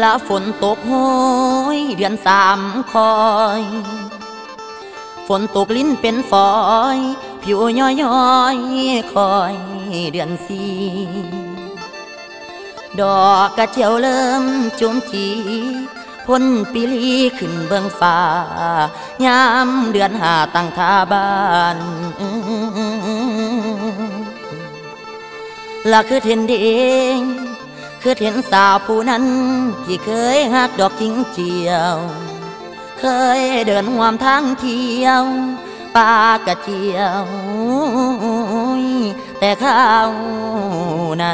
ละฝนตกโหยเดือนสามคอยฝนตกลิ้นเป็นฝอยผิวย้อยย้อยคอยเดือนสี่ดอกกระเจียวเริ่มจุ่มจีพ้นปีลีขึ้นเบื้องฟ้ายามเดือนห้าตั้งท่าบ้านละคือเห็นเด้งคือเห็นสาวผู้นั้นที่เคยหักดอกกิ้งเจียวเคยเดินห่วมทางเที่ยวป่ากระเจียวแต่ข้าวนั้น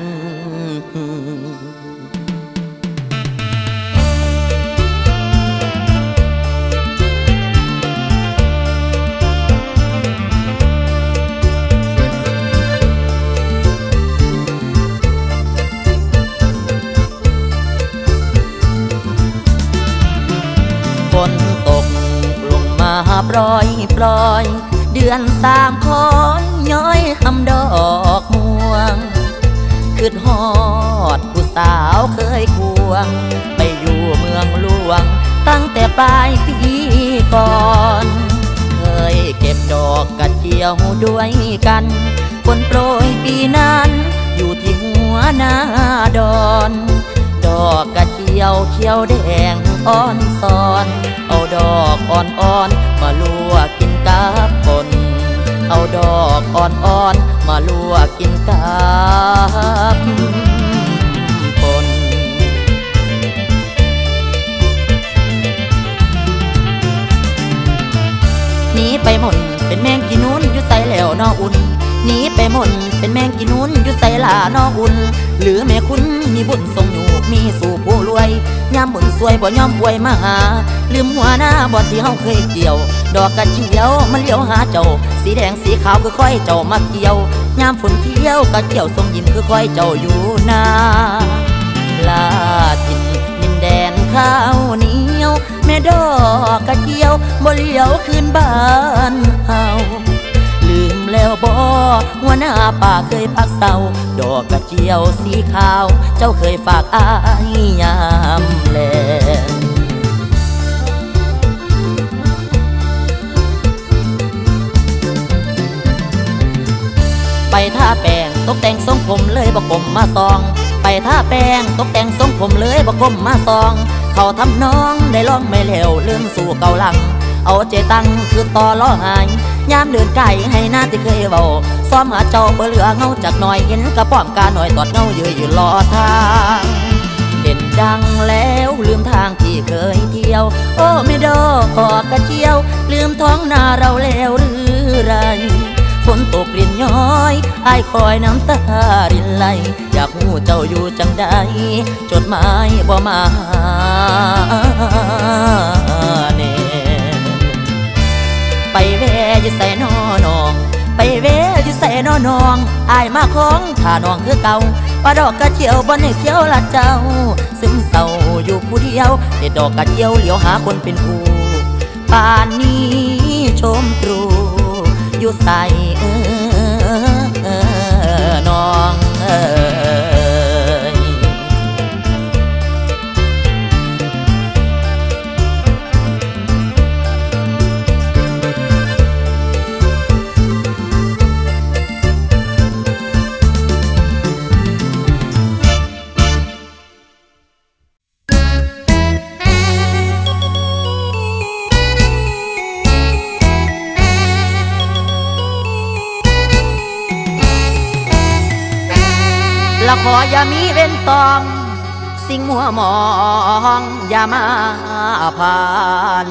ฝนตกลงมาปล่อยเดือนสามคอยย้อยคำดอกม่วงคืดฮอดผู้สาวเคยควงไปอยู่เมืองหลวงตั้งแต่ปลายปีก่อนเคยเก็บดอกกระเจียวด้วยกันฝนโปรยปีนั้นอยู่ที่หัวหน้าดอนดอกกระเจียวเขียวแดงอ่อนซ้อนเอาดอกอ่อนๆมาลวกกินกับปนเอาดอกอ่อนๆมาลวกกินกับปนหนีไปหม่นเป็นแมงกินนุ้นอยู่ใส่แล้วนออุ่นหนีไปหม่นเป็นแมงกินนุ้นอยู่ใส่ลานออุ่นหรือแม่คุณมีบุญทรงอยู่มีสู่ผู้รวยยามบุญสวยบ่ยอมป่วยมาหาลืมหัวหน้าบ่ที่เฮาเคยเกี่ยวดอกกระเจียวมันเลี้ยวหาเจ้าสีแดงสีขาวคือค่อยเจ้ามาเกี่ยวยามฝนเที่ยวกระเกี่ยวทรงยินคือค่อยเจ้าอยู่นาลาทินดินแดนข้าวเหนียวแม่ดอกกระเจียวบ่เลี้ยวคืนบ้านเฮาลืมแล้วบ่หัวหน้าป่าเคยพักเศร้าดอกกระเจียวสีขาวเจ้าเคยฝากอายยามแลงไปท่าแป้งตกแต่งทรงผมเลยบ่กลมมาซองไปท่าแป้งตกแต่งทรงผมเลยบ่กลมมาซองเขาทำน้องได้ลองไม่แล้วเรื่องสู่เก่าหลังเอาใจตั้งคือต่อล้อหายยามเดินไก่ให้หน้าที่เคยเบาซ้อมหาเจ้าเบอเหลือเงาจากหน่อยเห็นกระป้อมกาหน่อยตอดเงายืนอยู่รอทางเด่นดังแล้วลืมทางที่เคยเที่ยวโอ้ไม่ดอกกระเจียวลืมท้องนาเราแล้วหรือไรฝนตกรินย้อยอ้ายคอยน้ำตารินไหลอยากหูเจ้าอยู่จังใดจดหมายบ่มาเน่ไปแวอยู่ใส่นอนองไปแวอยู่ใส่นอนองอายมาของถ้าน้องคือเก่าปลาดอกกระเจียวบ่ให้เที่ยวละเจ้าซึมเศร้าอยู่ผู้เดียวเด็ดดอกกระเจียวเหลียวหาคนเป็นคู่ป่านนี้ชมตรูอยู่ใส่น้องละขออย่ามีเว้นตองสิ่งมัวมองอย่ามาผ่าน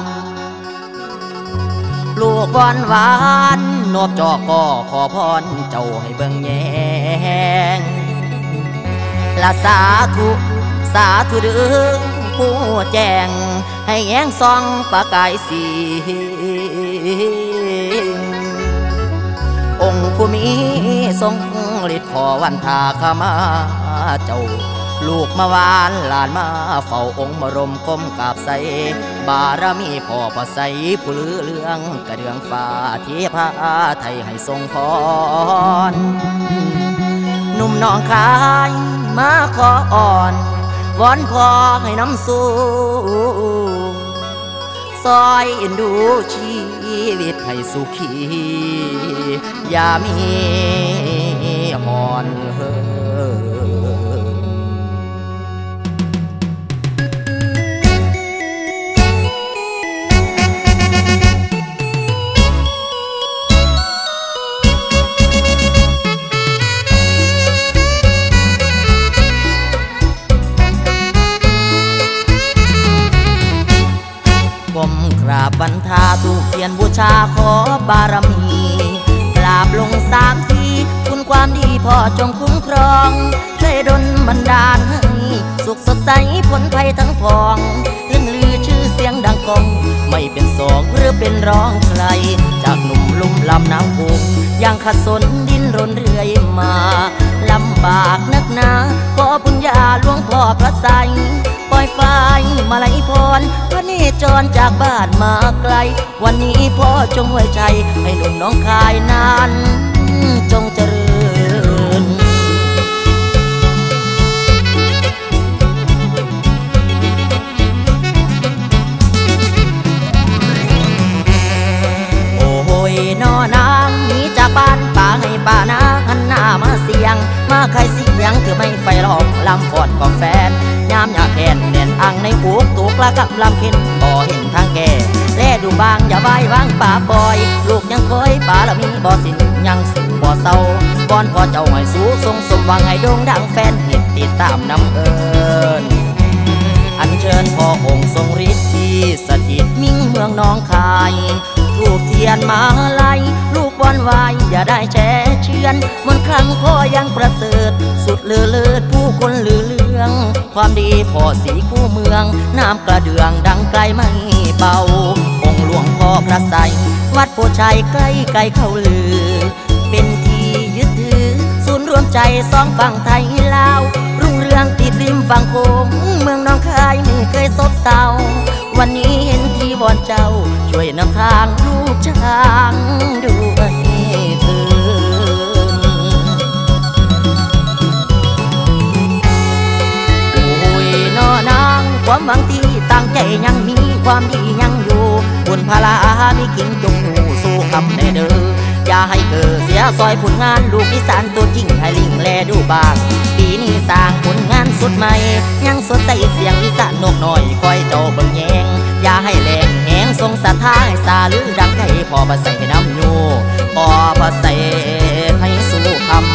ลูกวอนหวานนบจอกก็ขอพรเจ้าให้เบิ่งแยงละสาธุเด้อผู้แจ้งให้แยงซองประกายสีองค์ผู้มีทรงฤทธิ์ขอวันทาขมาเจ้าลูกมาวานหลานมาเฝ้าองค์บรมก้มกราบใสบารมีพ่อพระใสผู้ลือเรื่องกระเดืองฟ้าที่พาไทยให้ทรงพรหนุ่มน้องคายมาขออ่อนวอนพอให้น้ำสู้ซอยเอ็นดูชีวิตให้สุขีอย่ามีหอนเฮก้มกราบวันทาถูกเทียนบูชาขอบารมีกราบลง3 ทีคุณความดีพ่อจงคุ้มครองช่วยดลบันดาลให้สุขสดใสพ้นภัยทั้งพองเรื่องลือชื่อเสียงดังก้องไม่เป็นสองหรือเป็นร้องใครจากหนุ่มลุ่มลำน้ำโขงยังขัดสนดิ้นรนเรื่อยมาลำบากนักหนาขอบุญญาหลวงพ่อพระไสยปล่อยไฟมาลัยพรพระเนจรจากบ้านมาไกลวันนี้พ่อจงไว้ใจให้หนุ่มน้องคายนานจงเจริญโอ้ยนอนางหนีจากบ้านป่าให้ป่านาหันหน้ามาเสียงมาใครเสียงเธอไม่ไฟหลอกลำฟอดของแฟนยามอยากแขนเด่นอังในปุกตุกละกับลำเข็นบ่เห็นทางแก่แลดูบางอย่าใบวางป่าปล่อยลูกยังคอยป่าละมีบ่สิ้นยังสู่บ่เศร้าก่อนพอเจ้าให้สู้ทรงสมหวังให้โด่งดังแฟนเห็นติดตามนำเอิญอัญเชิญพ่อองค์ทรงฤทธิ์ที่สถิตมิ่งเมืองน้องคายทูบเทียนมาลัยลูกบอลวายอย่าได้แช่เชือนมนต์ครั้งพ่อยังประเสริฐสุดเลือเลิศผู้คนลือเลืองความดีพ่อสีคู่เมืองน้ำกระเดื่องดังไกลไม่เบาองค์หลวงพ่อพระไสยวัดโพชัยใกล้ไกลเข้าลือเป็นที่ยึดถือศูนย์รวมใจสองฝั่งไทยลาวรุ่งเรืองติดริมฝั่งโขงเมืองน้องคายไม่เคยซบเซาวันนี้เห็นที่วอนเจ้าช่วยนำทางลูกช้างด้วยเถิดโอ้ยนอนางความหวังที่ตั้งใจยังมีความดียังอยู่บุญพลามีกิ่งจงอยู่สู้คำในเด้ออย่าให้เกิดเสียซอยผลงานลูกอีสานตัวจริงให้ลิงแลดูบ้างปีนี้สร้างผลงานสุดใหม่ยังสดใสเสียงอีสานนกน้อยคอยเจ้าเบิ่งแยงอย่าให้แรงแหงทรงศรัทธาให้ซาลือดังไก่พอพระใส่ให้น้ำอยู่พอพระใส่ให้สู้คำ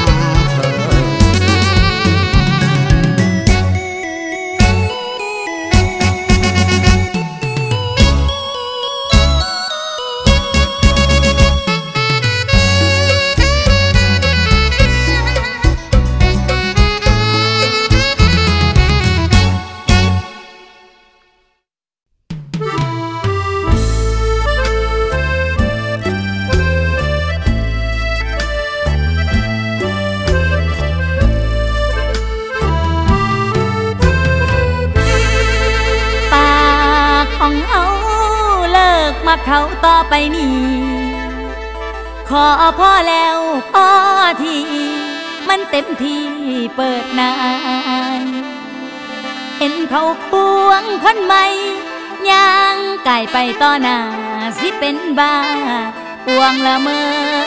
เขาต่อไปนี้ขอพ่อแล้วพ่อทีมันเต็มที่เปิดนานเห็นเขาควงคนใหม่ย่างไก่ไปต่อหน้าสิเป็นบ้าปวงละเมอ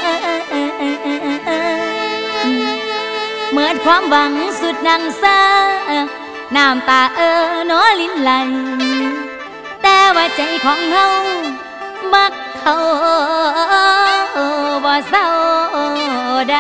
เมื่อความหวังสุดนังซาน้ำตาน้อลิ้นไหลแต่ว่าใจของเฮามักเขาบ่เศร้าได้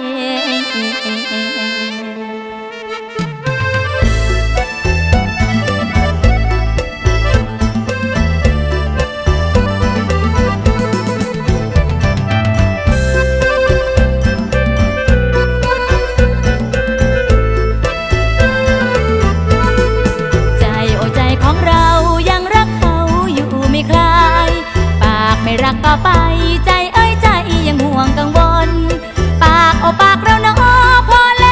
ใจโอ้ใจของเรายังรักเขาอยู่ไม่คลายไม่รักก็ไปใจเอ้ยใจยังห่วงกังวลปากโอปากเราเนาะพอ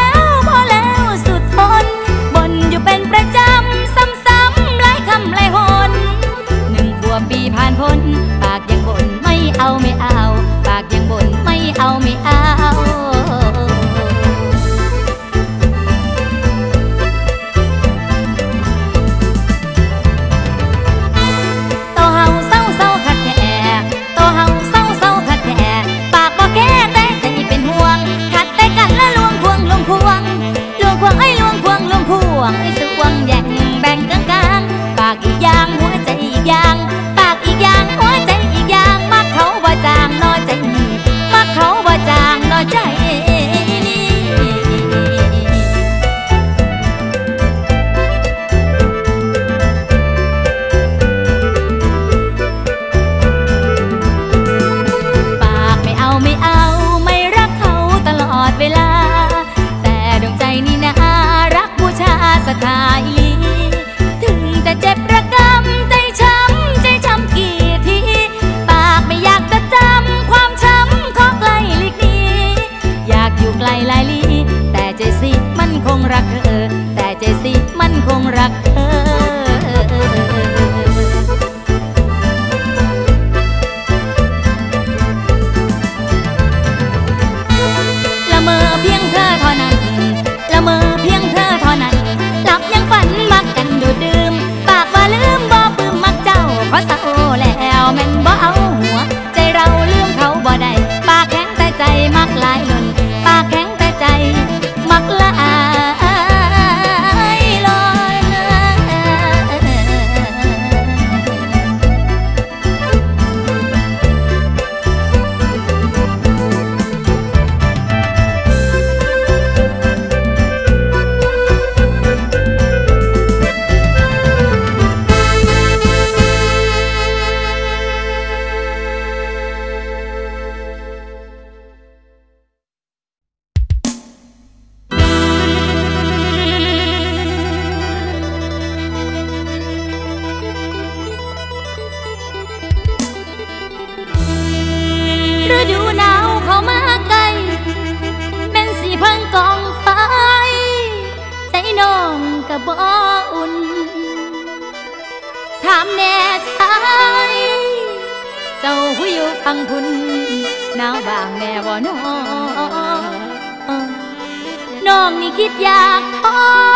บ่อุ่นถามแน่ชายเจ้าผู้อยู่ฟังคุณหนาวบางแน่บ่น้องน้องนี่คิดอยากพ่อ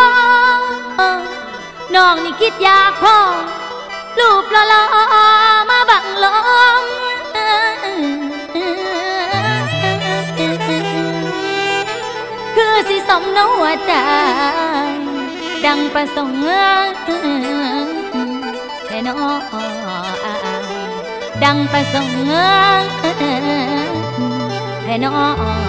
น้องนี่คิดอยากพ่อรูปหล่อๆมาบังลมคือสิสมนหัวใจดังประสงค์แค่น้อดังประสงค์แค่น้อ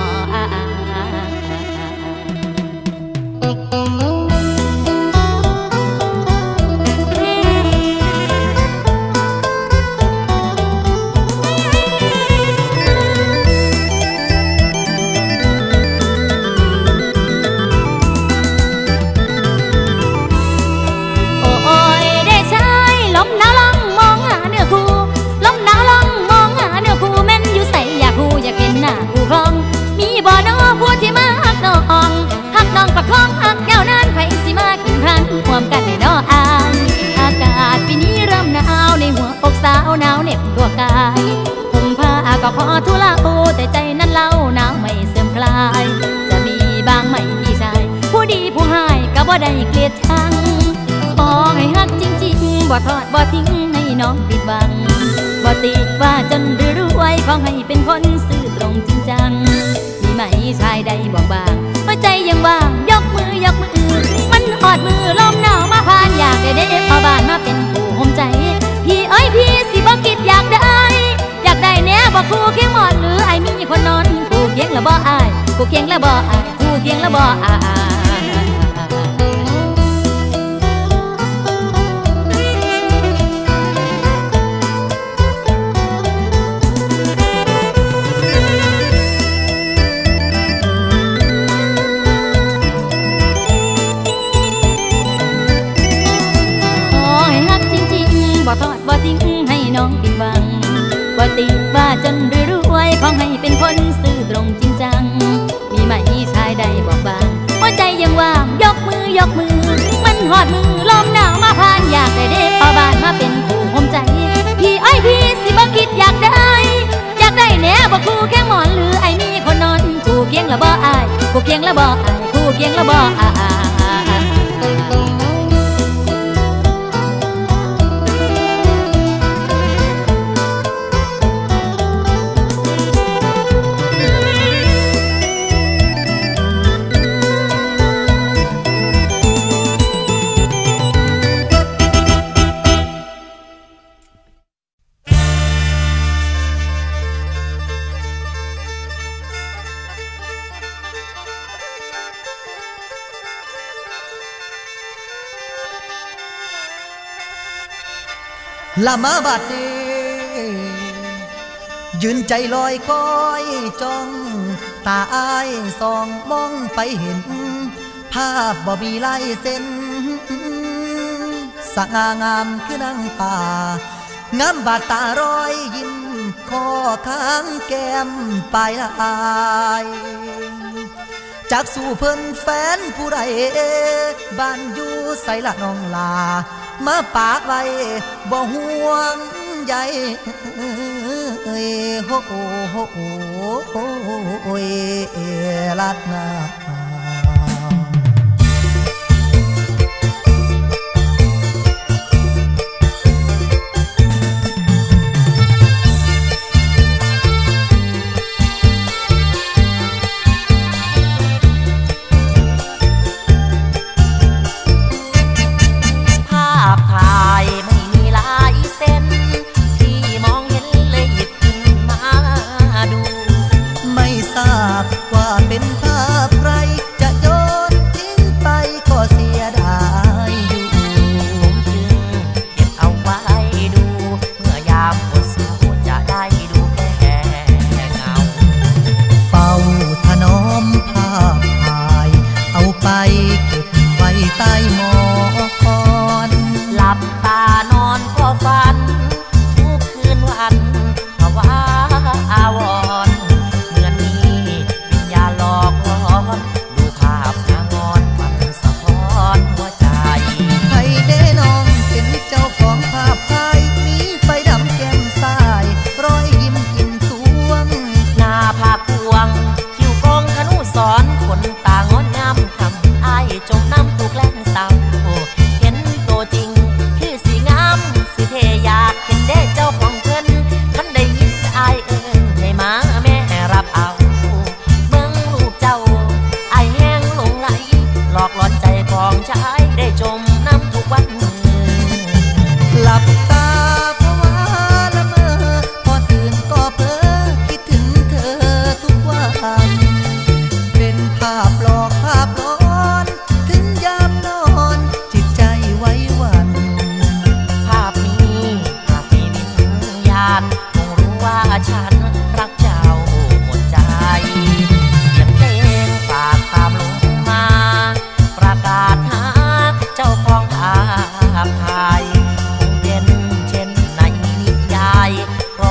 ประคองหักแก้วนั้นไผสิมากินพันห่วมกันในน้ออายอากาศปีนี้เริ่มหนาวในหัวอกสาวหนาวเหน็บตัวกายห่มผ้าก็พอทุเลาแต่ใจนั้นเล่าหนาวไม่เสื่อมคลายจะมีบางไหมพี่ชายผู้ดีผู้ให้ก็บ่ได้เกลียดชังขอให้ฮักจริงๆบ่ทอดบ่ทิ้งให้น้องผิดหวังบ่ติว่าจนรวยขอให้เป็นคนซื่อตรงจริงจังมีไหมชายใดบอกบางหัวใจยังว่างยกมือยกมือมันหอดมือลมหนาวมาผ่านอยากได้เด็กพอบ้านมาเป็นผู้ห่มใจพี่เอ้ยพี่สิบ่คิดอยากได้แน่บ่คู่เคียงหมอนหรือไอ้มีคนนอนคู่เคียงแล้วบ่อายคู่เคียงแล้วบ่อายคู่เคียงแล้วบ่อายบ่ทอดบ่ทิ้งให้น้องผิดหวังบ่ติว่าจนรวยขอให้เป็นคนซื่อตรงจริงจังมีไหมชายใดบอกบางหัวใจยังว่างยกมือยกมือมันหอดมือลมหนาวมาผ่านอยากได้เด็กพอบ้านมาเป็นผู้ห่มใจพี่อ้อยพี่สิบ่คิดอยากได้แน่บ่คู่แค่หมอนหรือไอ้มีคนนอนคู่เคียงแล้วบ่อายคู่เคียงแล้วบ่อายคู่เคียงแล้วบ่อายละมาบัดนี้ยืนใจลอยคอยจ้องตาอ้ายส่องมองไปเห็นภาพบ่มีลายเส้นสง่างามคือนางป่างามบาดตารอยยิ้มคอข้างแก้มปลายลายจากสู่เพิ่นแฟนผู้ใดบ้านอยู่ใส่ละน้องลามาปากไว้บ่ห่วงใยโอ้โหลัดนาว่าเป็นภาพใคร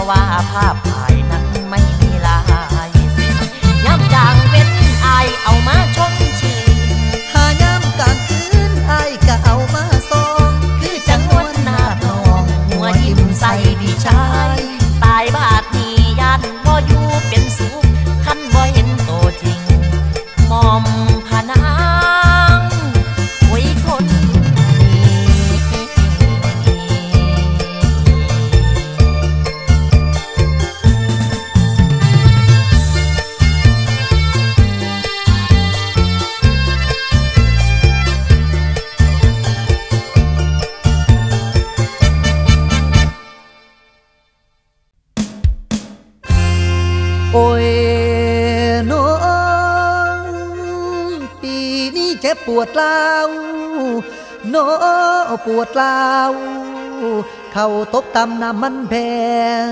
ะว่าภาพถ่ายนั้นไม่มีลายเส้นย้ำจางเป็นอายเอามาชมชีหายามกลางคืนอายก็เอามาส่องคือจังนวลหน้าทองหัวยิ้มใส่พี่ชายตายบาดนี้ยันบ่อยู่เป็นสุขคันบ่เห็นโตจริงมอมผนางไว้คนโอ้ยน้องปีนี้เจ็บปวดเล่าน้อปวดเล่าเข้าตบตำน้ำมันแพง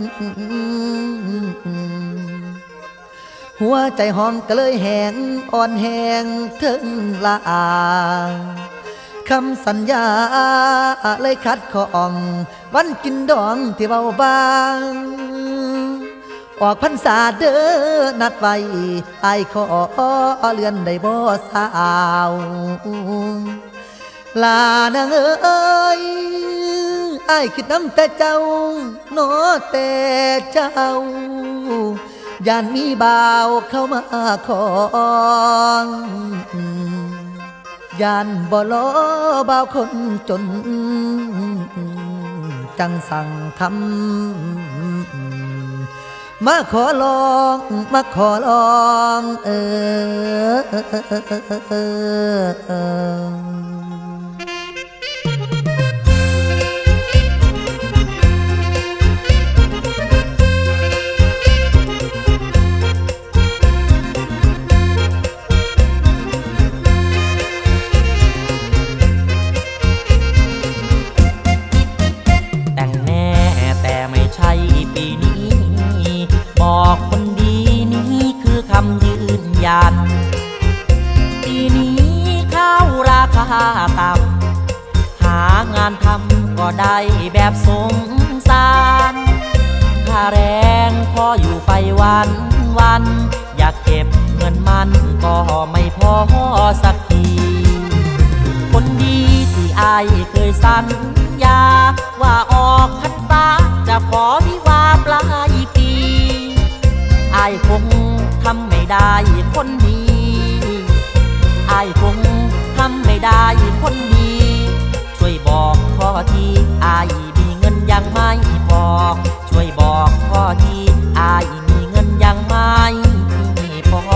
หัวใจห้องก็เลยแหงอ่อนแหงถึงละอาคำสัญญาเลยขัดข้องวันกินดองที่เบาบางออกพรรษาเด้อนัดไว้อายขอเลื่อนได้บ่สาวลานางเอ้ยอายคิดน้ำแต่เจ้าโนแต่เจ้าย่านมีบ่าวเข้ามาของย่านบ่ล้อบ่าวคนจนจังสั่งคำมาขอลองมาขอลองแต่งแน่แต่ไม่ใช่ปีนี้บอกคนดีนี้คือคำยืนยันปีนี้ข้าวราคาต่ำหางานทำก็ได้แบบสมสารค่าแรงพออยู่ไปวันอยากเก็บเงินมันก็ไม่พอสักทีคนดีที่อายเคยสัญญาว่าออกพรรษาจะขอวิวาปลายปีอายคงทำไม่ได้คนนี้อายคงทำไม่ได้คนนี้ช่วยบอกพ่อทีอายมีเงินยังไม่พอช่วยบอกพ่อทีอายมีเงินยังไม่พอ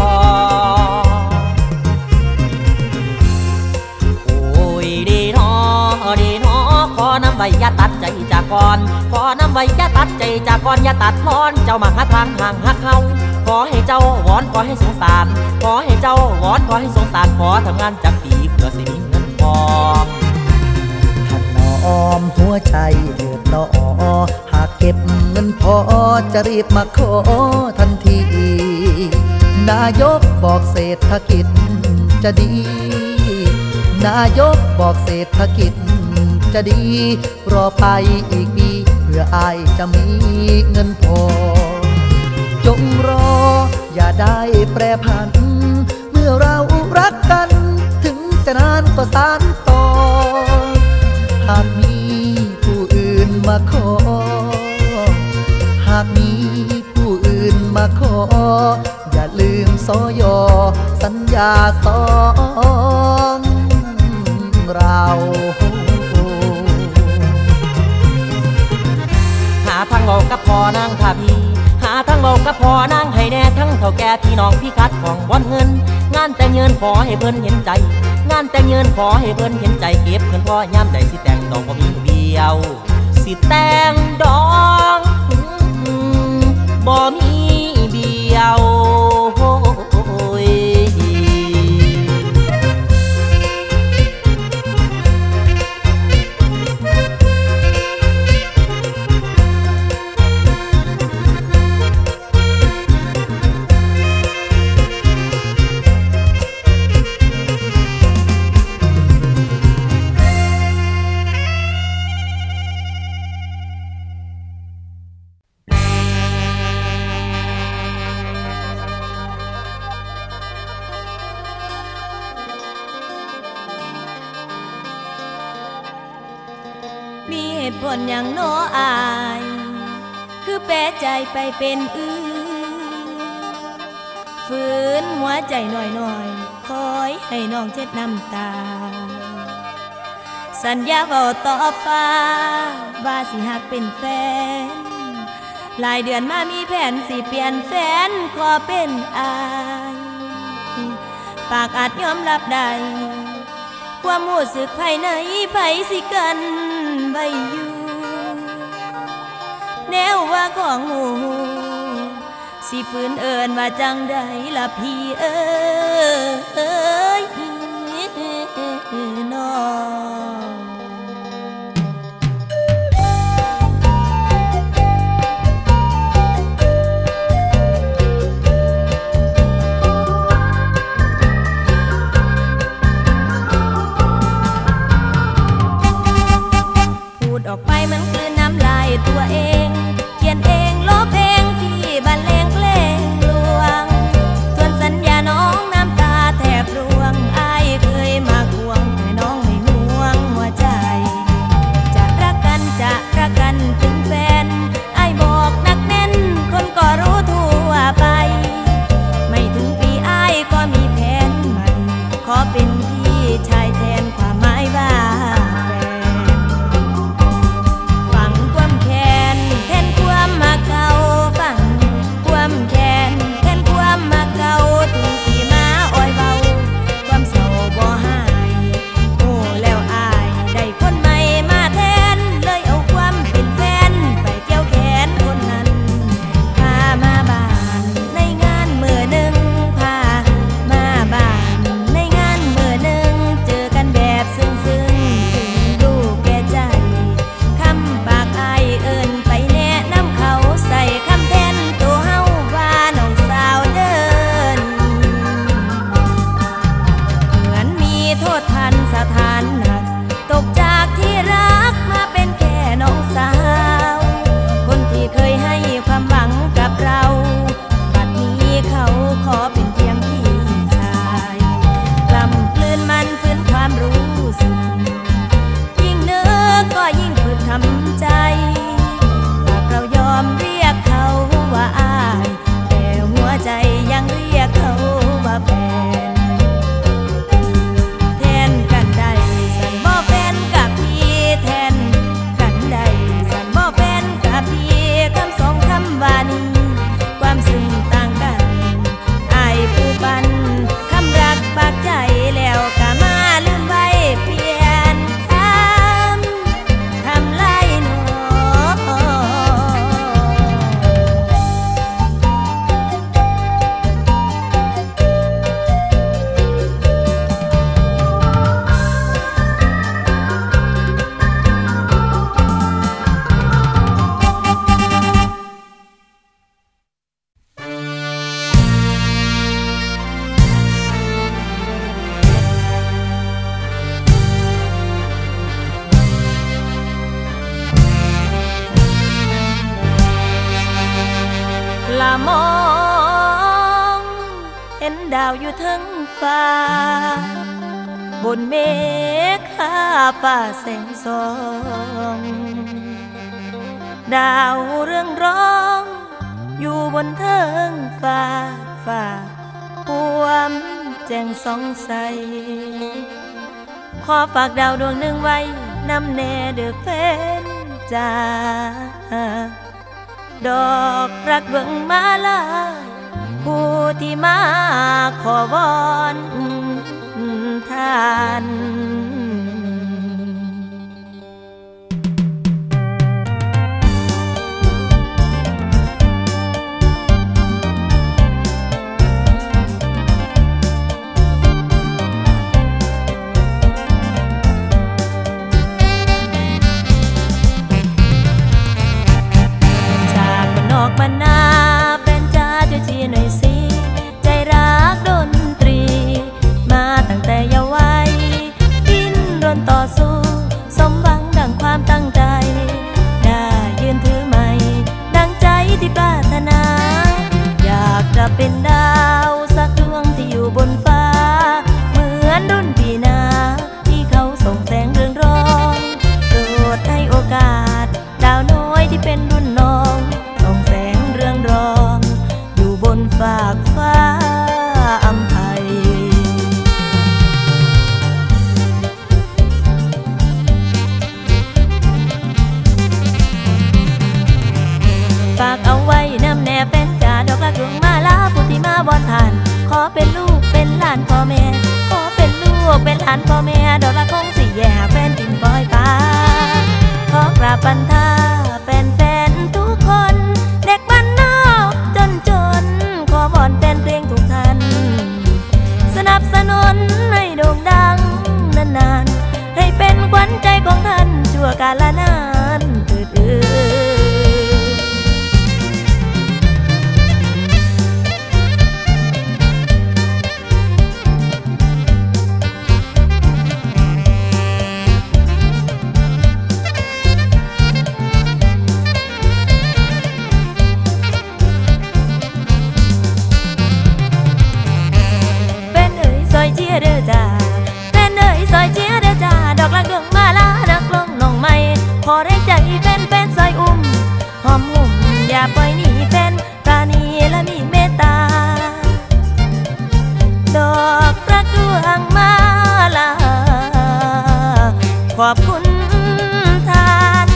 โอ้ยดีเนาะขอน้ำใบอย่าตัดใจจากก่อนขอน้ำใบอย่าตัดใจจากก่อนอย่าตัดพรเจ้ามาหาทางห่างหักเขาขอให้เจ้าวอนขอให้สงสารขอให้เจ้าวอนขอให้สงสารขอทำงานจักปีเพื่อสิมีเงินพอท่านน้อมหัวใจเดือดร้อนหากเก็บเงินพอจะรีบมาขอทันทีนายกบอกเศรษฐกิจจะดีนายกบอกเศรษฐกิจจะดีรอไปอีกปีเพื่ออายจะมีเงินพอจงรออย่าได้แปรผันเมื่อเรารักกันถึงจะนานก็สานต่อหากมีผู้อื่นมาขอหากมีผู้อื่นมาขออย่าลืมสยสัญญาสองเราหาทางเรากับพอนางพาพีหาทางเรากับพอนางให้แน่ทั้งเท่าแก่พี่น้องพี่คัดของบอนเงินงานแต่งเงินขอให้เพิ่นเห็นใจงานแต่งเงินขอให้เพิ่นเห็นใจเก็บเงินพอย่ำใดสิแต่งดอกบ่มีเบี้ยวสิแต่งดอกบ่มีเบี้ยวมีเหตุผลอย่างน้ออายคือแปรใจไปเป็นอื่นฝืนหัวใจหน่อยๆคอยให้น้องเช็ดน้ำตาสัญญาเว้าต่อฟ้าว่าสิหักเป็นแฟนหลายเดือนมามีแผนสิเปลี่ยนแฟนขอเป็นอายปากอาจยอมรับได้ความรู้สึกภายในไผสิกันไว้อยู่แนวว่าของหมู่สิฝืนเอิญว่าจังใดล่ะพี่เอ้ยน้องออกไปมันคือน้ำลายตัวเองเขียนเองลบเองที่บรรเลงเพลงลวงทวนสัญญาน้องน้ำตาแทบร่วงอายเคยมาควงให้น้องไม่ห่วงหัวใจจะรักกันถึงแฟนอายบอกนักแน่นคนก็รู้ทั่วไปไม่ถึงปีอายก็มีแผนใหม่ขอเป็นพี่ชายแทนความหมายว่ามองเห็นดาวอยู่ทั้งฟ้าบนเมฆข้าป่าแสงสองดาวเรื่องร้องอยู่บนเทิงฟ้าพวมแจ่งสองใสขอฝากดาวดวงหนึ่งไว้นำแน่เด้อแฟนจ้าดอกรักเบิ่งมาลาผู้ที่มาขอวอนท่านบ้านนาแฟนจ้าช่วยชี้หน่อยสิใจรักดนตรีมาตั้งแต่เยาว์วัยพี่เป็นรุ่นน้องส่องแสงเรืองรองอยู่บนฟากฟ้าอำไพฝากเอาไว้น้ำแน่เป็นจ่าดอกรักดวงมาลาผู้ที่มาบอนทานขอเป็นลูกเป็นหลานพ่อแม่ขอเป็นลูกเป็นหลานพ่อแม่ดอกรักคงสิแย่แฟนกินปล่อยปลาขอกราบบันทาแฟนๆทุกคนเด็กบ้านนอกจนขอบอนแฟนเพลงทุกท่านสนับสนุนให้โด่งดังนานๆให้เป็นขวัญใจของท่านชั่วกาลนานเด้อจ้าแฟนเอ๋ยซอยเชียร์เด้อจ้าดอกรักดวงมาลานักลงน้องใหม่ขอแรงใจแฟนซอยอุ้มหอมหุ่มอย่าปล่อยหนีแฟนปราณีและมีเมตตาดอกรักดวงมาลาขอบคุณท่าน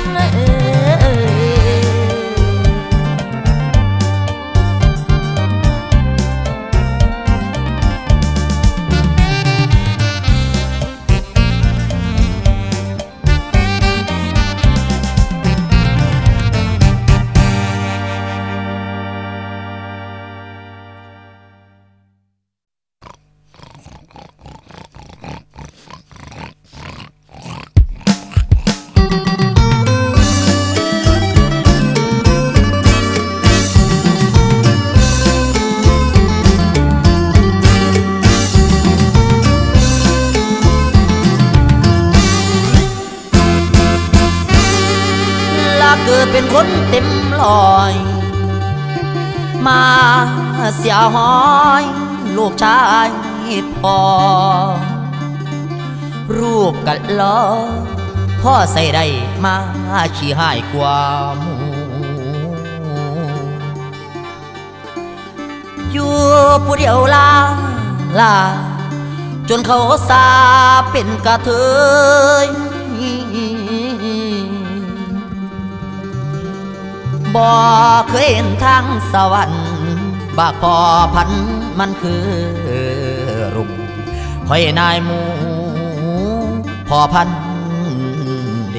เกิดเป็นคนเต็มลอยมาเสียหอยลูกชายพ่อรูปกัดล้อพ่อใส่ได้มาขี้หายกว่าหมูอยู่ผู้เดียวลาจนเขาสาเป็นกระเทยบ่เคยเห็นทางสวรรค์บากพอพันมันคือรุ่งคอยนายหมูพอพันเด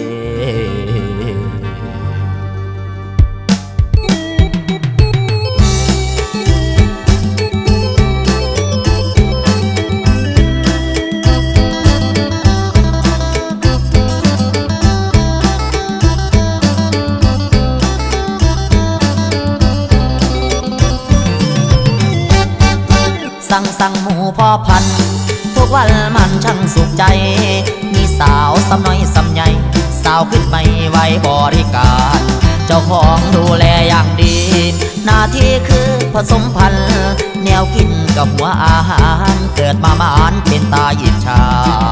สั่งหมูพ่อพันทุกวันมันช่างสุขใจมีสาวสำน้อยสำใหญ่สาวขึ้นไม่ไหวบริการเจ้าของดูแลอย่างดีหน้าที่คือผสมพันธุ์แนวกินกับหัวอาหารเกิดมามานเป็นตาอิจฉา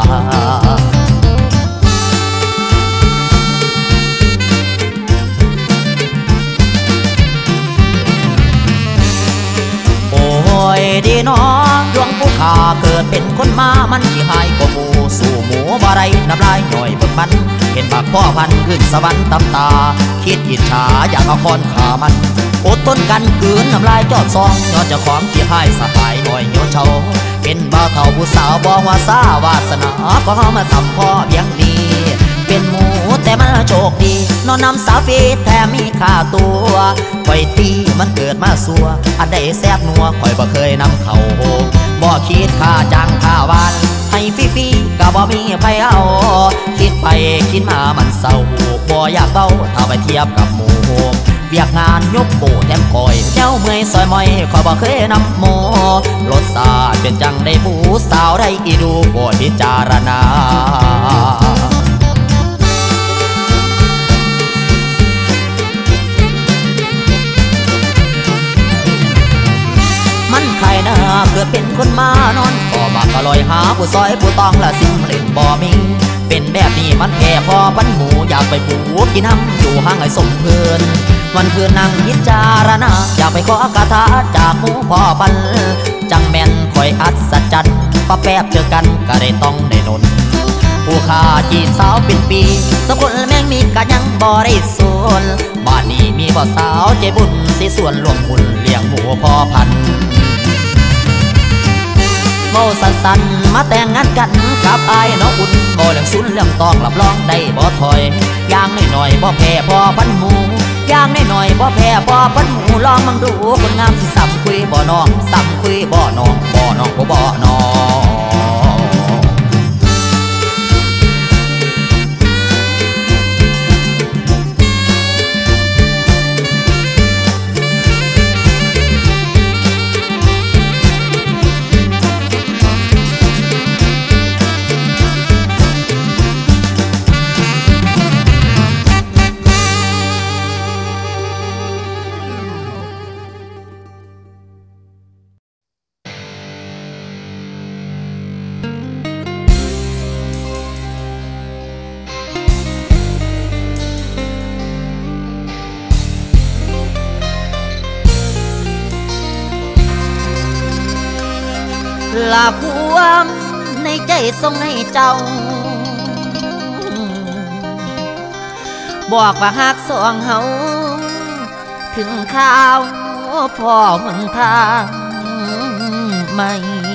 ดีน้องดวงผู้ขาเกิดเป็นคนมามันที่หายกว่าหมูสู่หมูบ่ไรน้ำลายหน่อยเบิกมันเห็นปากพ่อพันขึ้นสวรรค์ตำตาคิดอิจฉาอยากเอาคอนขามันอดทนกันคืนน้ำลายจอดซองย้อนเจ้าของที่หายสหายหน่อยโยนเชาเป็นบ่าวเฒ่าผู้สาวบ่ว่าสาวาสนาก็เข้ามาสัมพ่อเพียงดีเป็นหมูแต่มันโชคดีนอนนำสาวฟีแถมมีค่าตัวคอยตีมันเกิดมาสัวอันใดแซ่บนัวคอยบ่เคยนำเข้าบ่คิดค่าจ้างค่าวานให้ฟรีๆก็บ่มีไผเอาคิดไปคิดมามันเศร้าบ่อยากเบาถ้าไปเทียบกับหมูเวียกงานยกโบแถมคอยเจ้าเมื่อยซอยมอยคอยบ่เคยนำโมรสชาติเป็นจังได้ผู้สาวได้อีดูโปรดพิจารณามันใครนะเกิดเป็นคนมานอนก็บักก็ลอยหาผู้ซอยผู้ต้องละซิมเล่นบ่มีเป็นแบบนี้มันแพ้พอปันหมูอยากไปผูกกินน้ำอยู่ห้างไอ้สมเพื่อนวันคืนนั่งยิจารณาอยากไปขอกระทาจากหมูพ่อปันจังแม่นคอยอัศจรรย์ป้าแป๊บเจอกันก็ได้ต้องได้นนผู้ขาจีนสาวเป็นปีสกุลแม่งมีกันยังบ่ได้ส่วนบ้านนี้มีบ่สาวใจบุญสิส่วนหลวงบุญเลี้ยงหมูพ่อพันโมสันมาแต่งงานกันกับอายน้องอุ่นบ่เรื่องสุนเรื่องตองรับรองได้บ่ถอยอย่างน้อยๆบ่แพ้พอพันหมูอย่างน้อยๆบ่แพ้พอพันหมูลองมังดูคนงามสิซ้ำคุยบ่น้องซ้ำคุยบ่น้องบ่น้องบ่น้องลาความในใจทรงให้เจ้าบอกว่าหากสองเฮาถึงข้าวพ่อหนทางไม่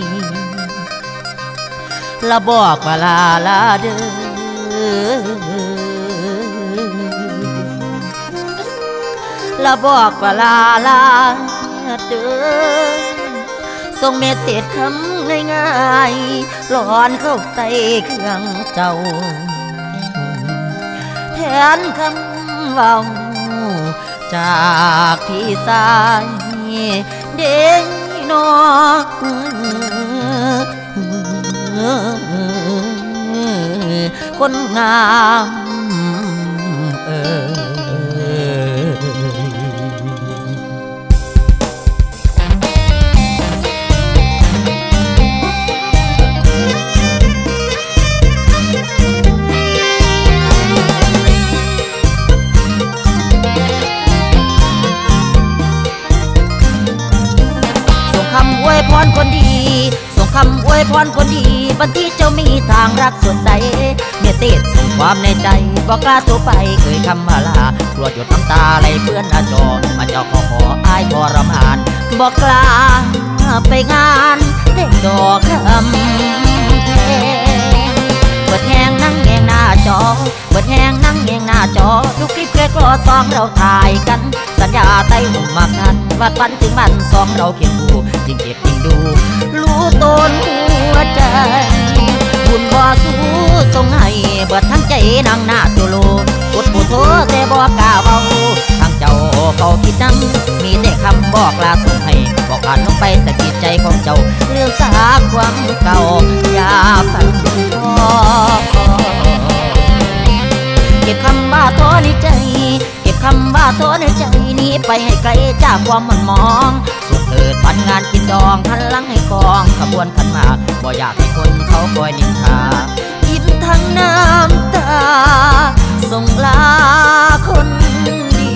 ละบอกว่าลาเด้อละบอกว่าลาเด้อส่งเมสเสจคำง่ายๆหลอนเข้าใส่เครื่องเจ้าแทนคำเว้าจากพี่สายเด้งนอคนงามอวยพรคนดีส่งคำอวยพรคนดีวันที่เจ้ามีทางรักสดใสเมสเสจส่งความในใจบอกกล้าตัวไปเคยคำมาลากลัวหยดน้ำตาไหลเปื้อนหน้าจอมาเจ้าขออายทรมานบอกกล้าไปงานเด็กดอกคำแทงเปิดแห้งนั่งแงงหน้าจอเปิดแห้งนั่งแงงหน้าจอดูคลิปเกรดก็ซองเราถ่ายกันสัญญาไต้หุ่มมากทันวัดฝันถึงมันซองเราเขียนคู่ยิ่งเก็บยิ่งดูรู้ต้นหัวใจบุญบ่สู้ทรงให้เบิดทั้งใจนั่งหน้าตัวโลกดผู้โทแต่บ่กล้าเบาทั้งเจ้าเฝ้าคิดนั่งมีแต่คำบอกลาส่งให้บอกผ่านลงไปสะกิดใจของเจ้าเรื่องสาความเก่าอย่าฝันพอเก็บคำว่าท้อในใจเก็บคำว่าท้อในใจนี้ไปให้ไกลจากความหม่นมองสุดเถิดปันงานกินดองหันหลังให้กองขบวนขันหมากบ่อยากให้คนเขาคอยนินทากินทั้งน้ำตาส่งลาคนดี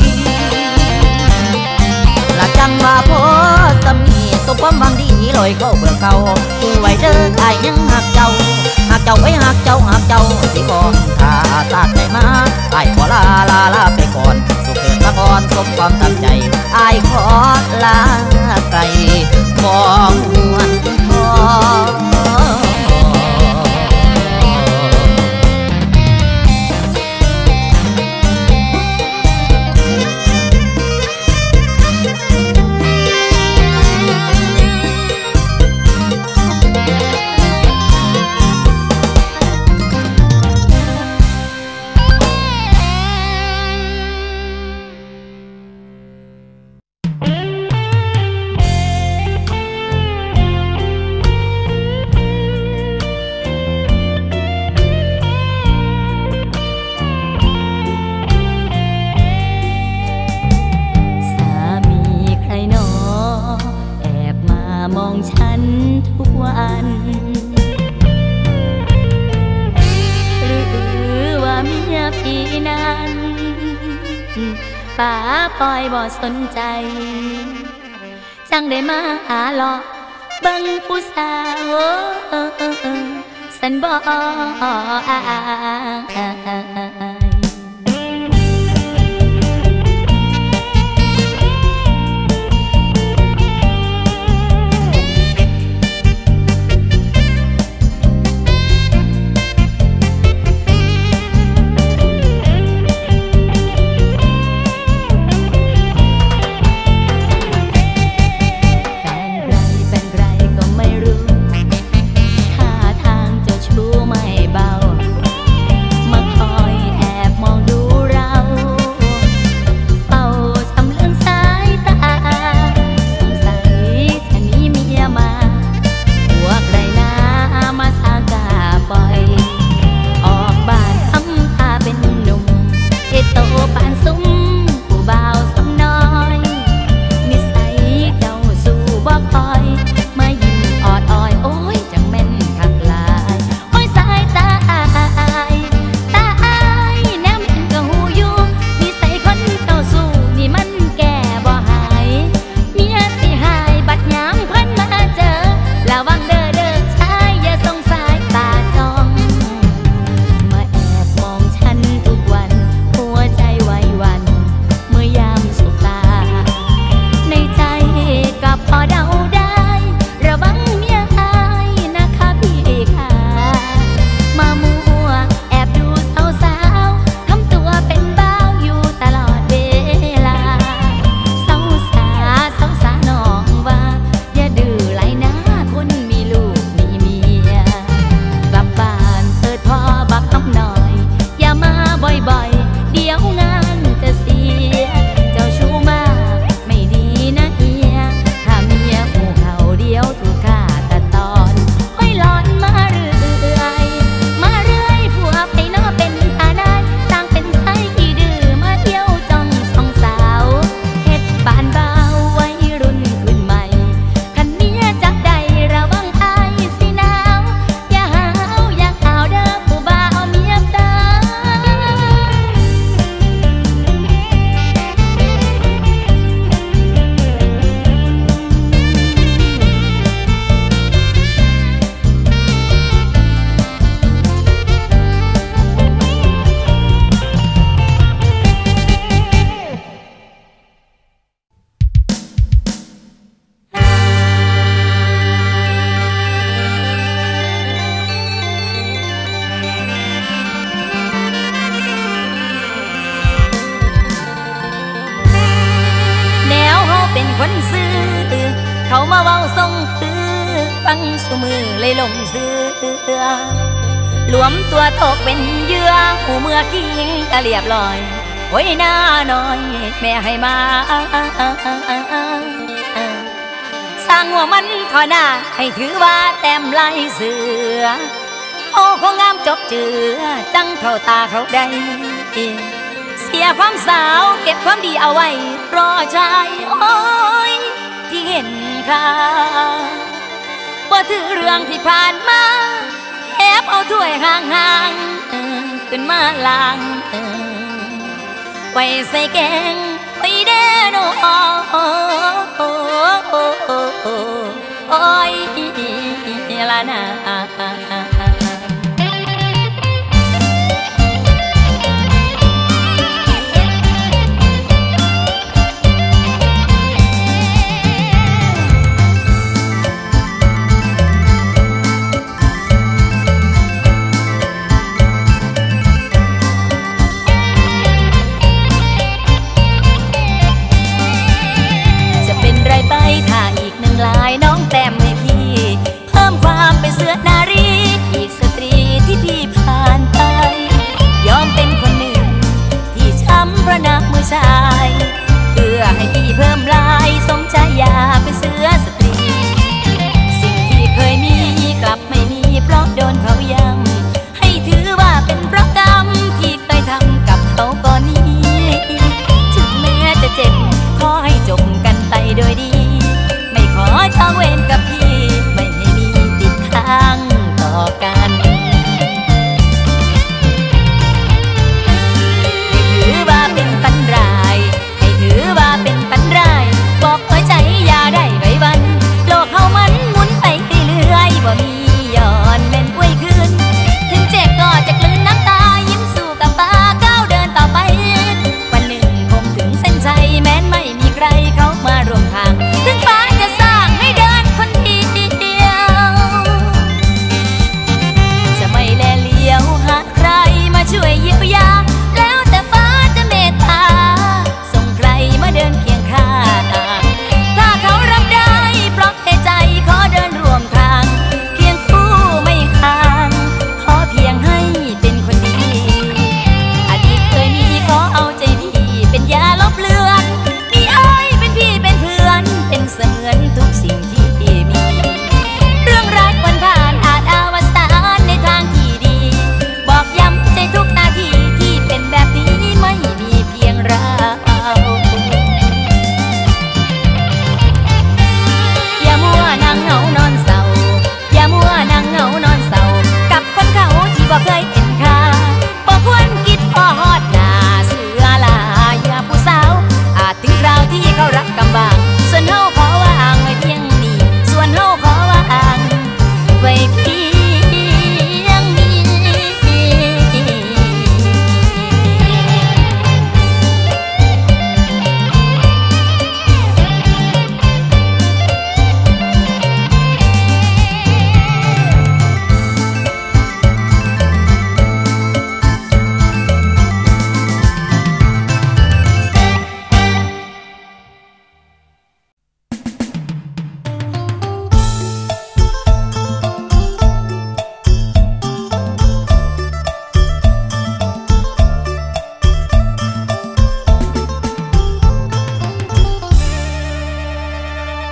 ละจังว่าพอสามีสมความหวังดีลอยเข้าเบื่อเก่าผู้ไว้เด้ออายยังหักเจ้าไว้หักเจ้าสิก่อนถ้าสาดใจมาอายขอลาไปก่อนสุขเถิดพระพรสมความตั้งใจอายขอลาไกลมองหวนทองป่าปล่อยบ่สนใจจังได้มาหาหลอกเบิ่งผู้สาวสันบ่อายคนซื้อเขามาเว้าส่งคือฟังสุมือเลยลงเสือหลวมตัวตกเป็นเหยื่อหูเมื่อกิ้งกะเรียบลอยโอ้ยหน้าน้อยแม่ให้มาสร้างหัวมันขอหน้าให้ถือว่าแต้มลายเสือโอ้คงงามจบเจือจังเข้าตาเขาได้เสียความสาวเก็บความดีเอาไว้รอชายโอ้ยที่เห็นค่าว่าถือเรื่องที่ผ่านมาแอบเอาถ้วยห่างๆขึ้นมาล้างไว้ใส่แกงไว้เด้อน้องโอ้ยละนาถ้าอีกหนึ่งลายน้องแต้มให้พี่เพิ่มความเป็นเสือนารีอีกสตรีที่พี่ผ่านไปยอมเป็นคนหนึ่งที่ช้ำเพราะนักมือชายเพื่อให้พี่เพิ่มลายสมใจอยากเป็นเสือสตรีสิ่งที่เคยมีกลับไม่มีเพราะโดนเขาย้ำให้ถือว่าเป็นเพราะกรรมที่เคยทำกับเขาก่อนนี้ถึงแม้จะเจ็บขอให้จบกันไปโดยดีขอจองเวรกับพี่ไม่ให้มีติดค้างต่อกันให้ถือว่าเป็นปัญหา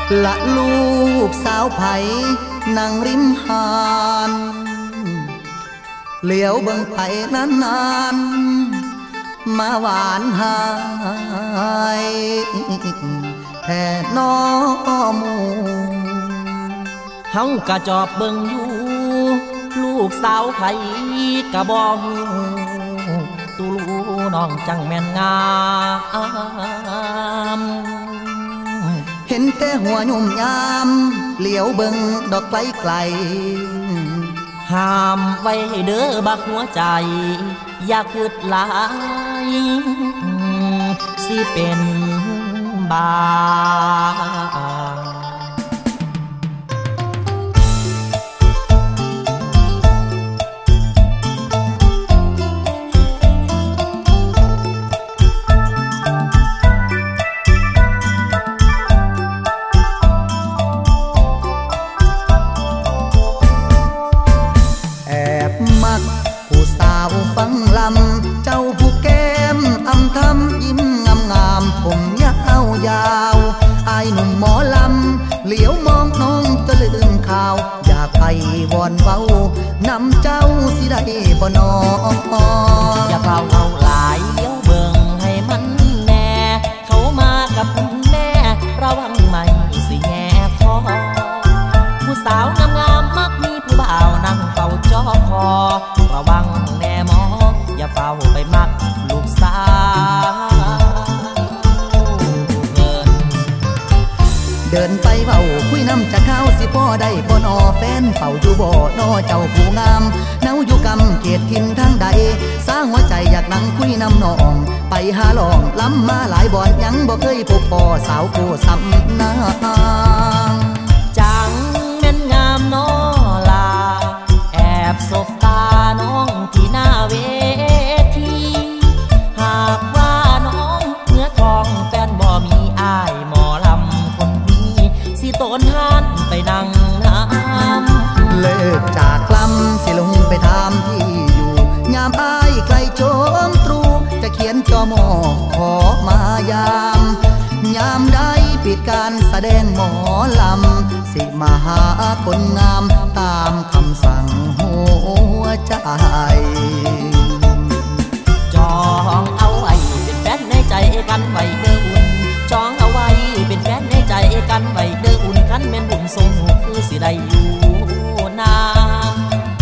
ละลูกสาวไผนั่งริมหานเหลียวเบิ่งไปนานๆมาหวานหายแท่น้อมูเฮากะจอบเบิ่งอยู่ลูกสาวไผกะบ่ฮู้ตูลูน้องจังแม่นงามเห็นแต่หัวยุ่มยามเหลียวเบิ่งดอกไกลไกลห้ามไว้เด้อบักหัวใจอย่าคิดหลายสิเป็นบาฟังลำเจ้าผู้แก้มอำทำยิ้มงามผมยาวอายหนุ่มหมอลำเหลียวมองน้องจะลืมข่าวอยากไปวอนเว้านำเจ้าสิได้บ่นออย่าเฝ้าเอาหลายเลี้ยวเบิ่งให้มันแน่เขามากับคุณแม่ระวังไม่สิแง่คอผู้สาวงามมักมีผู้บ่าวนั่งเฝ้าจ้อคอระวังแน่หมออย่าเฝ้าไปมักลูกสาวเดินไปเฝ้าคุยน้ำจะเข้าสิพ่อได้บ่นอแฟนเฝ้าอยู่บ่นอเจ้าผู้งามเนาอยู่กำเขตทินทางใดสร้างหัวใจอยากนั่งคุยน้ำนองไปหาลองล้ำมาหลายบ่อนยังบ่เคยพบพ่อสาวผู้สำนาจังแม่นงามน้อลาแอบสบตาน้องที่หน้าเวทีหากว่าน้องเนื้อทองแฟนบ่มีอ้ายหมอลำคนนี้สิโตนหันไปนั่งน้ำเลิกจากลำสิลงไปทำที่อยู่ยามอ้ายไกลโจมตรูจะเขียนจอมอขอมายามได้ปิดการแสดงหมอลำสิมาหาคนงามตามคำสั่งหัวใจจองเอาไว้เป็นแฟนในใจกันไว้เด้ออุ่นจองเอาไว้เป็นแฟนในใจกันไว้เด้ออุ่นคันแม่นบุญทรงคือสิได้อยู่นาน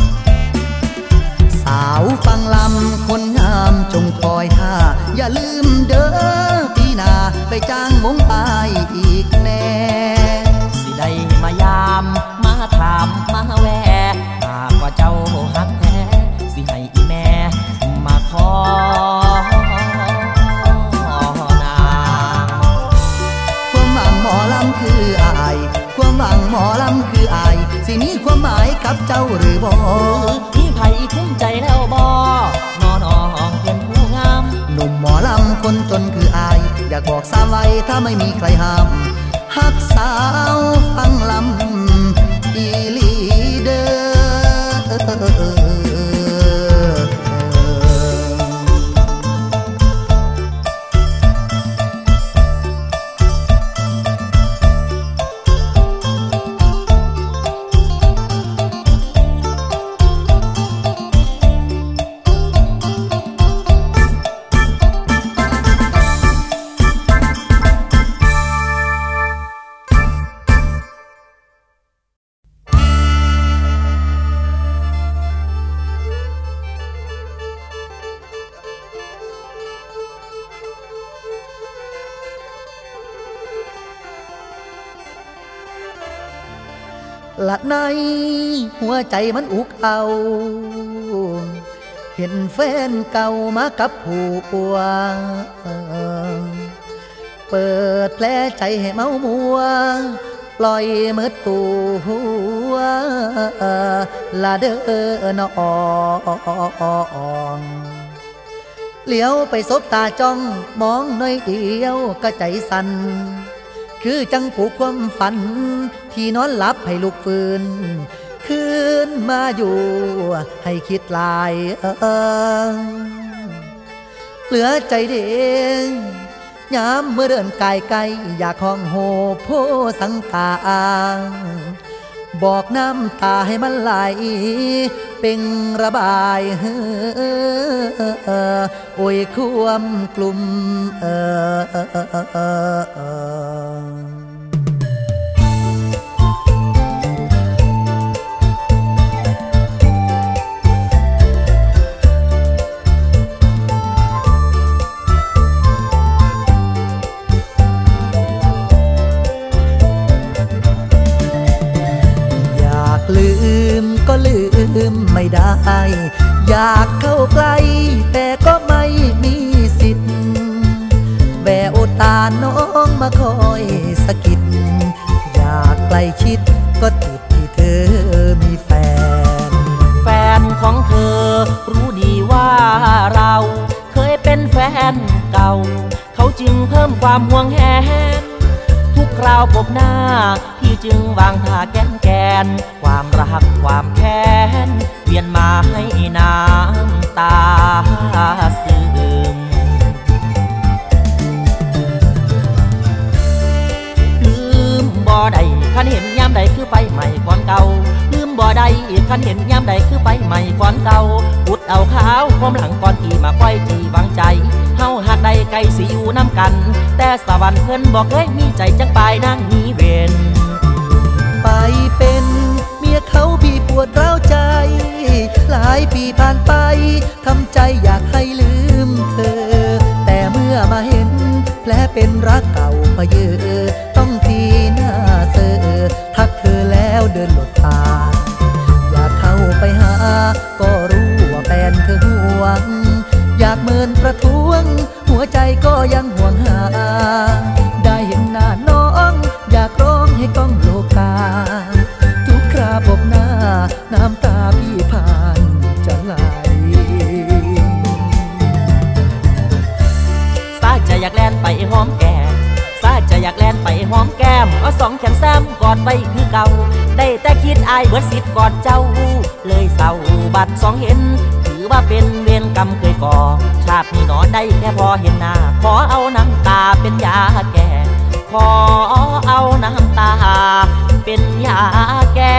สาวฟังลำคนงามจงคอยท่าอย่าลืมเด้อปีหน้าไปจ้างมงอายอีกแน่สิได้มายามมาถามมาแวะหากว่าเจ้าฮักแท้สิให้อีแม่มาขอนางความหวังหมอลำคืออายความหวังหมอลำคืออายสิมีความหมายกับเจ้าหรือบ่ที่ไผคุ้มใจแล้วบ่นองเป็นผู้งามหนุ่มหมอลำคนจนคืออายอยากบอกสามไว้ถ้าไม่มีใครห้ามฮักสาวฟังลำอีลีเดอละในหัวใจมันอุกเอาเห็นแฟนเก่ามากับผู้ปัวเปิดแผลใจให้เมามัวปล่อยมืดตัวละเด้อนองเหลียวไปซบตาจ้องมองหน่อยเดียวก็ใจสั่นคือจังผูกความฝันที่นอนหลับให้ลุกฟื้นคืนมาอยู่ให้คิดลายเหลือใจเด้งยามเมื่อเดินไกลไกลอยากห้องโหโพสังกาบอกน้ำตาให้มันไหลเป็นระบายโอ้ยความกลุ่มลืมก็ลืมไม่ได้อยากเข้าใกล้แต่ก็ไม่มีสิทธิ์แววตาน้องมาคอยสะกิดอยากใกล้ชิดก็ติดที่เธอมีแฟนของเธอรู้ดีว่าเราเคยเป็นแฟนเก่าเขาจึงเพิ่มความห่วงแหนทุกคราวพบหน้าพี่จึงวางท่าแกนความรักความแค้นเวียนมาให้น้ำตาซึมลืมบ่ได้คันเห็นยามใดคือไฟใหม่ก่อนเก่าลืมบ่ได้คันเห็นยามใดคือไฟใหม่ก่อนเก่าพุดเอาขาวความหลังก่อนที่มาค่อยที่วางใจเฮาหากใดไกลสิอยู่น้ำกันแต่สวรรค์เพิ่นบอกเคยมีใจจังปลายนั่งมีเวรไปเป็นเมียเขาพี่ปวดร้าวใจหลายปีผ่านไปทำใจอยากให้ลืมเธอแต่เมื่อมาเห็นแผลเป็นรักเก่าพะเยอต้องทีหน้าเสือทักเธอแล้วเดินหลบตาอยากเข้าไปหาก็รู้ว่าแฟนเธอห่วงอยากเมินประท้วงหัวใจก็ยังห่วงหาได้เห็นหน้าน้องอยากร้องให้ก้องโลกาทุกคราพบหน้าน้ำตาพี่ผ่านจะไหลซาจะอยากแล่นไปหอมแก้มซาจะอยากแล่นไปหอมแก้มเอาสองแขนแซมกอดไปคือเก่าได้แต่คิดอายเบิดสิทธิ์กอดเจ้าเลยเศร้าบัดสองเห็นถือว่าเป็นเวรกรรมเคยก่อชาตินี้หนอได้แค่พอเห็นหน้าขอเอาน้ำตาเป็นยาแก้ขอเอาน้ำตาเป็นยาแก้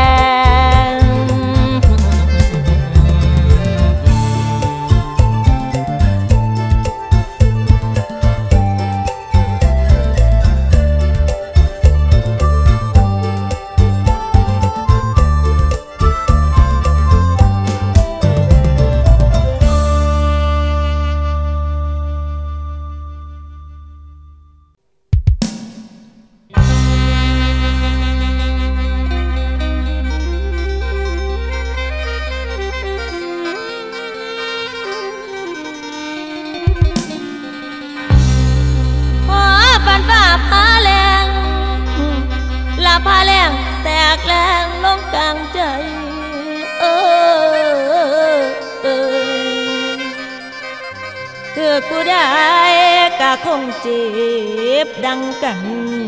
พาแรงแตกแรงลงกลางใจเธอกูได้ก็คงเจ็บดังกัน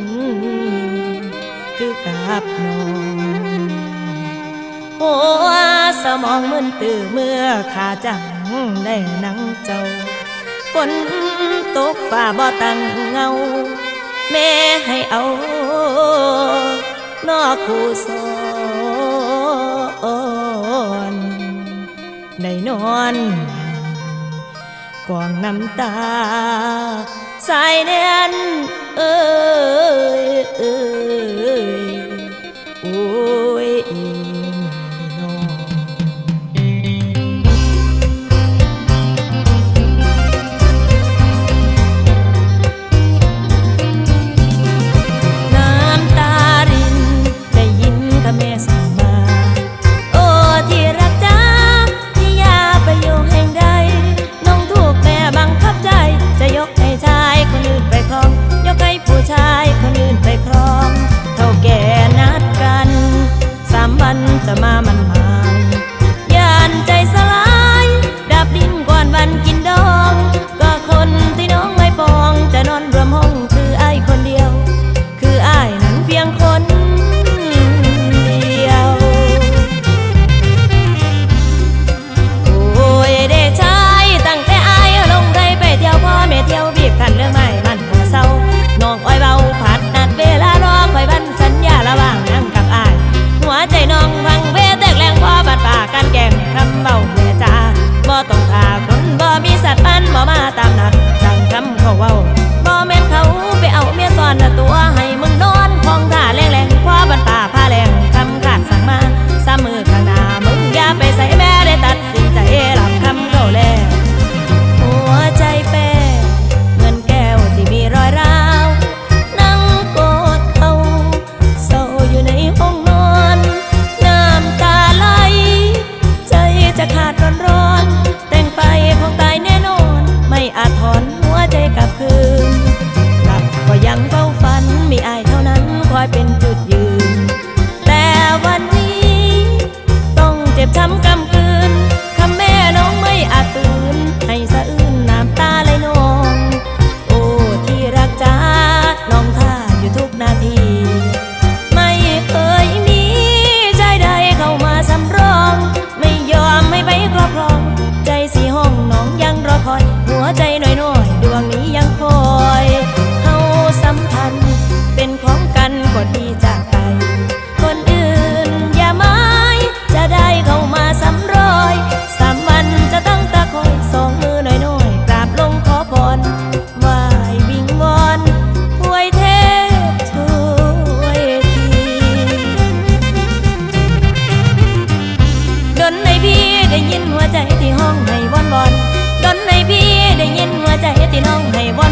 คือกับน้องหัวสมองมึนตื่นเมื่อขาจังได้นั่งเจ้าฝนตกฝ่าบ่ตั้งเงาแม่ให้เอานอกคู่สอนได้นอนกวางน้ำตาสายแน่นโอ้ยแม่สั่งมาโอ้ที่รักจ้าที่ยาไปอยู่แห่งใดน้องถูกแม่บังคับใจจะยกให้ชายคนอื่นไปครองยกให้ผู้ชา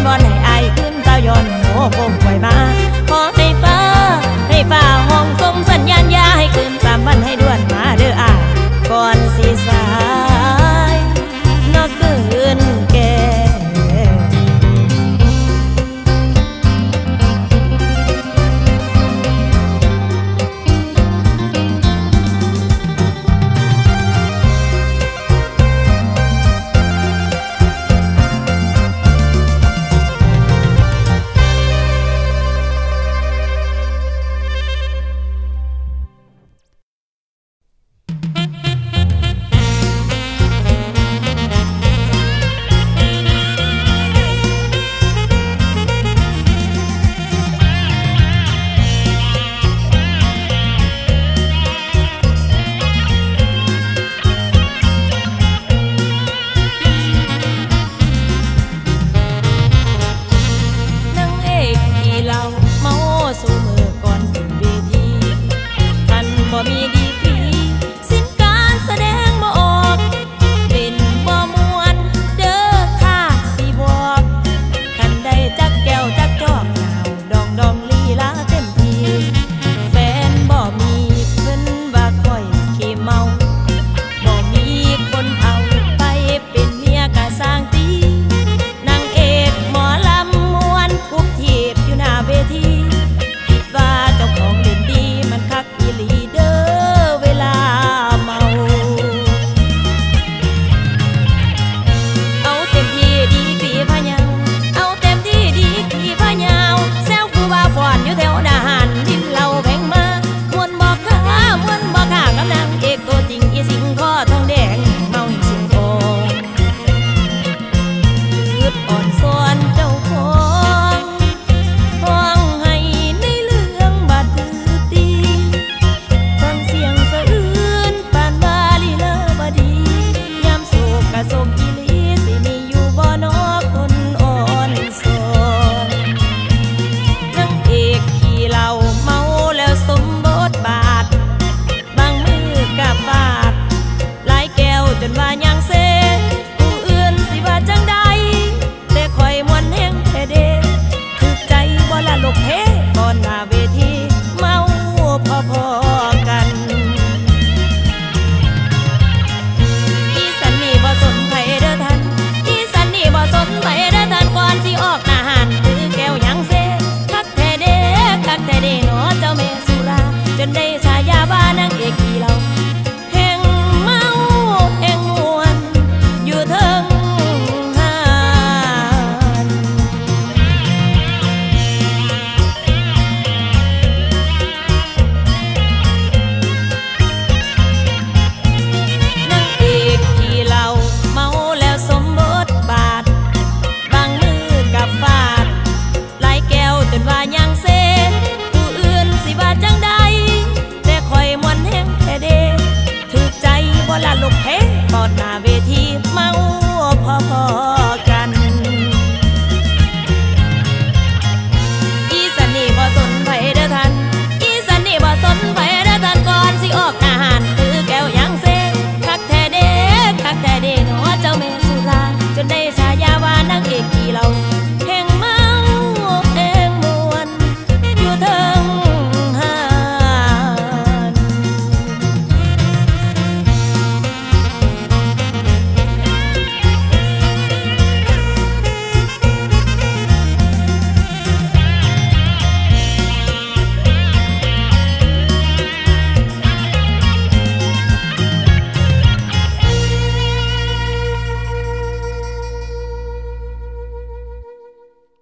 วอนให้อายขึ้นเต้าย้อนโง่คงปล่อยมาขอให้ฟ้าห้องโซ